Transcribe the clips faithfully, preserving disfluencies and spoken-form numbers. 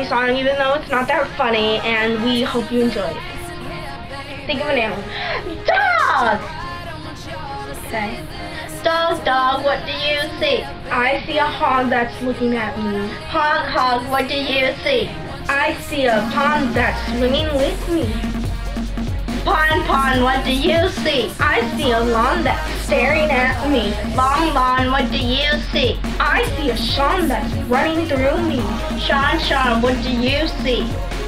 funny song, even though it's not that funny, and we hope you enjoy it. Think of an animal. Dog! Okay. Dog, dog, what do you see? I see a hog that's looking at me. Hog, hog, what do you see? I see a pond that's swimming with me. Pond, pond, what do you see? I see a lawn that's staring at me. Lawn, lawn, what do you see? I see a Sean that's running through me. Sean, Sean, what do you see?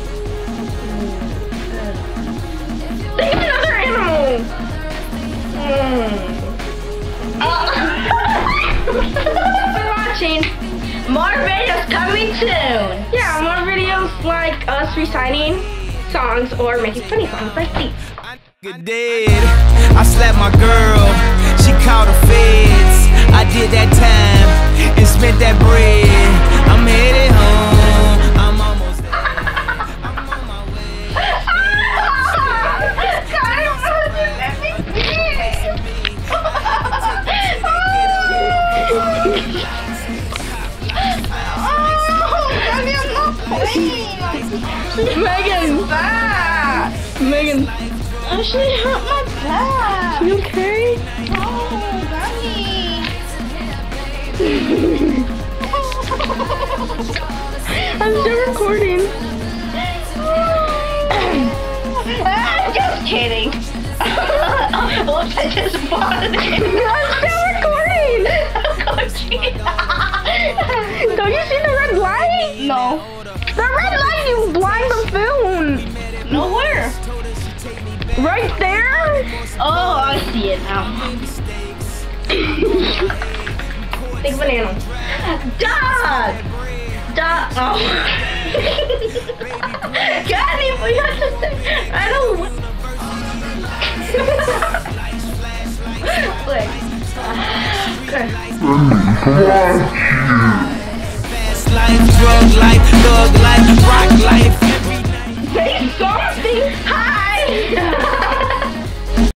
Think of another animal. Mm. For watching. More videos coming soon. Yeah, more videos like us reciting songs or making funny songs like these. Dead. I slapped my girl, she called the feds. I did that time and spent that bread. I'm headed home. I'm almost there. I'm on my way. Megan, back! Megan. Oh, she hurt my back. You okay? Oh, Daddy. I'm still recording. I'm just kidding. Oops, I just farted. I'm still recording. Don't you see the red light? No. The red light, you blind buffoon. Nowhere. Right there? Oh, I see it now. Think of an animal. Dog! Dog. Oh. God, if we have to say, I don't want. Wait. Okay.